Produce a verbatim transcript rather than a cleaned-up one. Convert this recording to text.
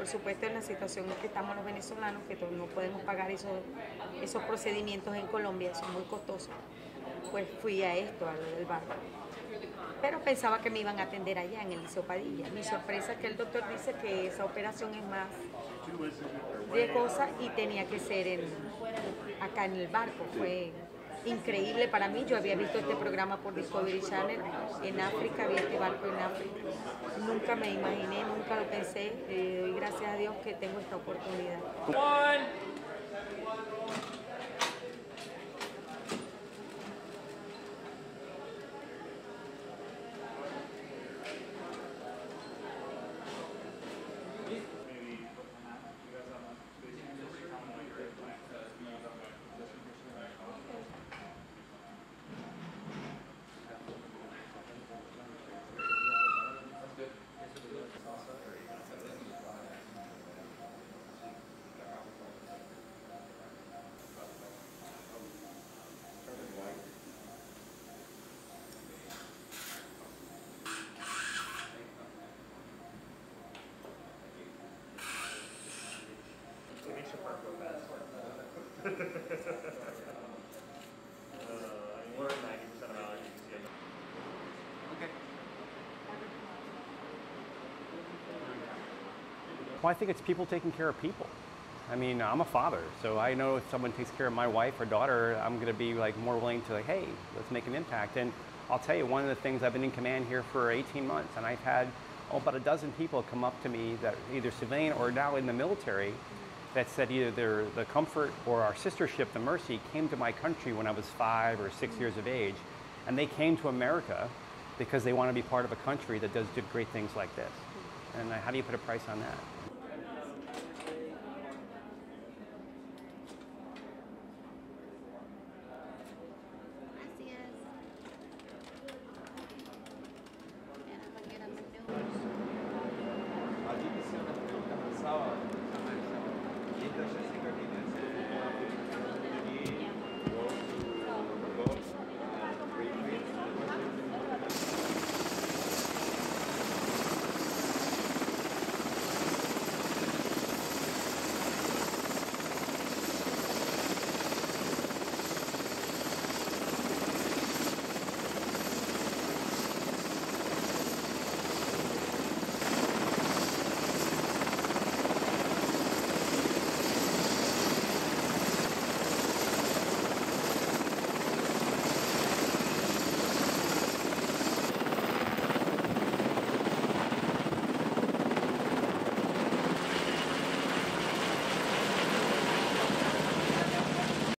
supuesto en la situación en que estamos los venezolanos, que no podemos pagar esos, esos procedimientos en Colombia, son muy costosos, pues fui a esto, a lo del barco. Pero pensaba que me iban a atender allá en el Liceo Padilla. Mi sorpresa es que el doctor dice que esa operación es más riesgosa y tenía que ser en, acá en el barco. Fue increíble para mí. Yo había visto este programa por Discovery Channel en África, vi este barco en África. Nunca me imaginé, nunca lo pensé. Eh, doy gracias a Dios que tengo esta oportunidad. One. Well, I think it's people taking care of people. I mean, I'm a father, so I know if someone takes care of my wife or daughter, I'm going to be like more willing to like, hey, let's make an impact. And I'll tell you, one of the things, I've been in command here for eighteen months, and I've had oh, about a dozen people come up to me that either civilian or now in the military that said either they're the Comfort or our sister ship, the Mercy, came to my country when I was five or six years of age, and they came to America because they want to be part of a country that does great things like this. And how do you put a price on that?